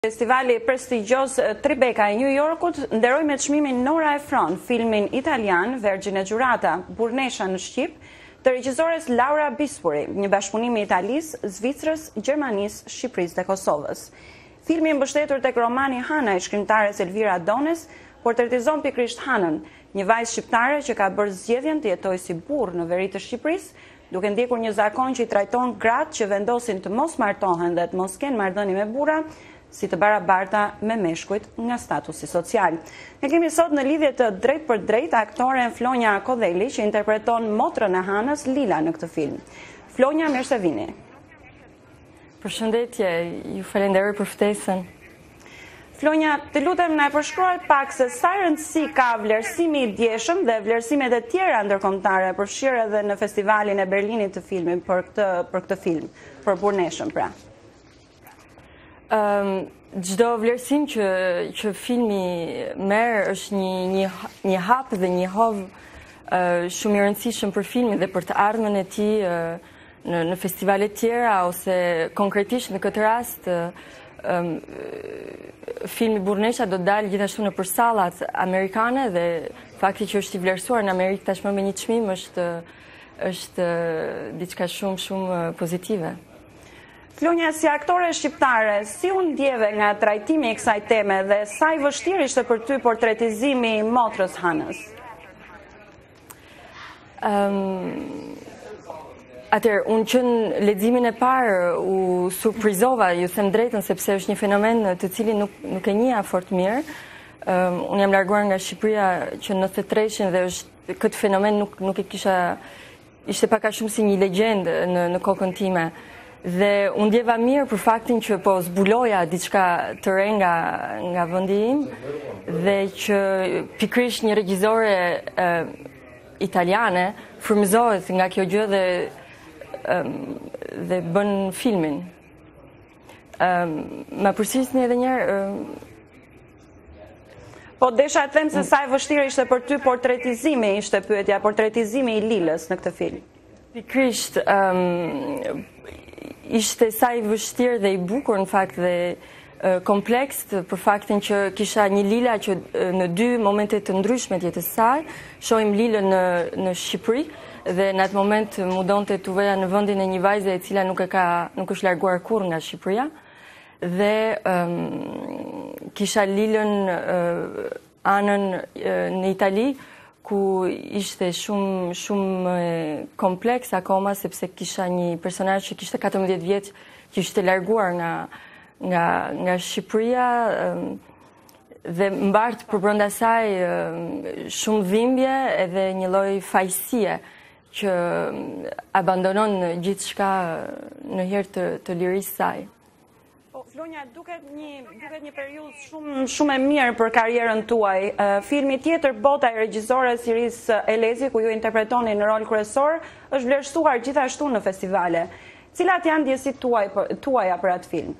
Festivali prestigjos Tribecca i New Yorkut nderoi me çmimin Nora e Fron, filmin italian Vergine Giurata, Burnesha në Shqip, të regjizores Laura Bispuri, një bashkëpunim i Italisë, Zvicrës, Gjermanisë, Shqipërisë dhe Kosovës. Filmi mbështetur tek romani Hana e shkrimtares Elvira Adones portretizon pikërisht Hanën, një vajzë shqiptare që ka bërë zgjedhjen të jetojë si burr në veri të Shqipërisë, duke ndjekur një zakon që i trajton gratë që vendosin të mos martohen dhe të mos kenë marrëdhënie me burra, si të barabarta me meshkujt nga statusi social. Ne kemi sot në lidhje të drejt për drejt aktoren Flonja Kodhelin, që interpreton motrën e Hanës, Lila, në këtë film. Flonja, mirë se vini. Përshëndetje, ju falenderoj për ftesën. Flonja, të lutem na e përshkruaj pak se sa rëndësi ka vlerësimi i djeshëm dhe vlerësimet e tjera ndërkombëtare, përfshirë edhe në Festivalin e Berlinit të filmit për këtë film, për Burneshën, pra. Çdo vlerësim që filmi merr është një hap dhe një hov shumë i rëndësishëm për filmin dhe për të ardhmen e tij në festivale të tjera, ose konkretisht në këtë rast filmi Burnesha do të dalë gjithashtu në sallat amerikane, dhe fakti që është i vlerësuar në Amerikë tashmë me një çmim është diçka shumë pozitive. Flonja, si aktore shqiptare, si u ndjeve nga trajtimi i kësaj teme dhe sa i vështirë ishte për ty portretizimi i motrës Hanës? Atëherë, unë që në leximin e parë u surprizova, ju them drejtën, sepse është një fenomen të cilin nuk e njeh fort mirë. Unë jam larguar nga Shqipëria që në 93-shin dhe këtë fenomen nuk e kisha, ishte pak a shumë si një legjendë në kokën time. Dhe unë ndjeva mirë për faktin që po zbuloja diçka të re nga vendi im, dhe që pikërisht një regjizore italiane frymëzohet nga kjo gjë dhe bën filmin. Ma përsërisni edhe një herë. Po desha të them se sa e vështirë ishte për ty portretizimi, ishte pyetja, portretizimi i Lilës në këtë film. Pikërisht ishte sa i vështirë dhe i bukur në fakt dhe kompleks, për faktin që kisha një Lila që në dy momente të ndryshme të jetës saj. Shohim Lilën në Shqipëri dhe në atë moment mundonte të veja në vendin e një vajze e cila nuk është larguar kurrë nga Shqipëria, dhe kisha Lilën anën në Itali, ku ishte shumë kompleks akoma, sepse kisha një personazh që kishte 14 vjeç, që ishte larguar nga Shqipëria, dhe mbart përbrenda saj shumë dhimbje edhe një lloj fajësie që abandonon gjithçka në hir të lirisë saj. Flonja, duket një periudhë shumë e mirë për karrierën tuaj. Filmi tjetër, Bota e regjizores Iris Elezi, ku ju interpretoni në rol kryesor, është vlerësuar gjithashtu në festivale. Cilat janë ndjesitë tuaja për atë film?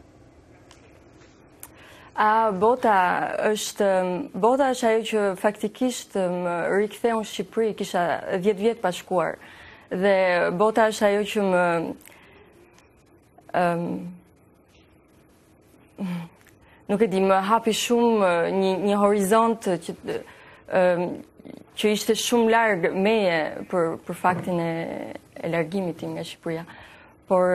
Bota është ajo që faktikisht më riktheu në Shqipëri, kisha 10 vjet pa shkuar. Dhe Bota është ajo që nuk e di, më hapi shumë një horizont që ishte shumë larg meje për faktin e largimit tim nga Shqipëria. Por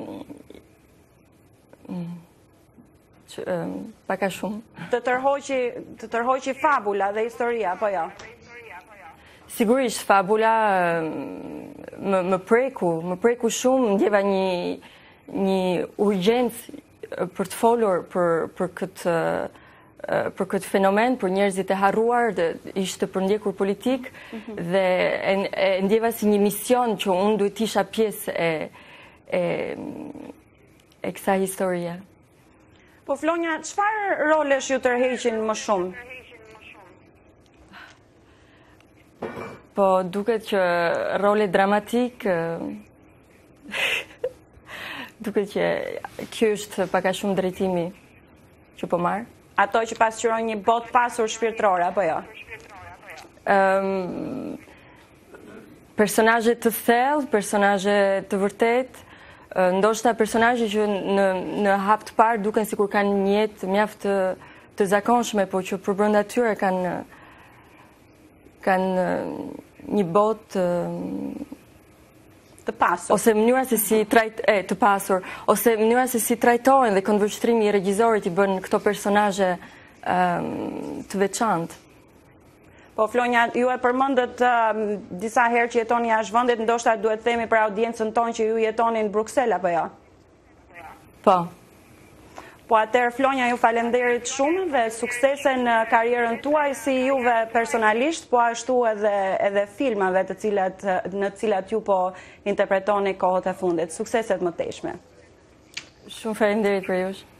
pak a shumë. Të tërhoqi fabula dhe historia, apo jo? Sigurisht, fabula më preku shumë, ndjeva një urgjencë për të folur për këtë fenomen, për njerëzit e harruar, ishte për ndjekur politik, dhe e ndjeva si një mision që unë duhet isha pjesë e kësaj historie. Po Flonja, çfarë rolesh ju tërheqin më shumë? Po duket që role dramatik, duket që kjo është pak a shumë drejtimi që po marr. Ato që pasqyrojnë një botë pasur shpirtërore, apo jo? Personazhe të thellë, personazhe të vërtet, ndoshta personazhe që në hap të parë duken sikur kanë një jetë mjaft të zakonshme, por që përbrenda tyre kanë një botë të pasur. Ose mënyra se si të pasur, ose mënyra se si trajtohen dhe këndvështrimi i regjisorit i bën këto personazhe të veçantë. Po Flonja, ju e përmendët disa herë që jetoni jashtë vendit, ndoshta duhet themi për audiencën tonë që ju jetoni në Bruksel apo jo? Po. Po atëherë Flonja, ju falenderit shumë dhe suksese në karrierën tuaj si juve personalisht, po ashtu edhe filmave në të cilat ju po interpretoni kohët e fundit. Sukseset më tejshme. Shumë faleminderit për jush.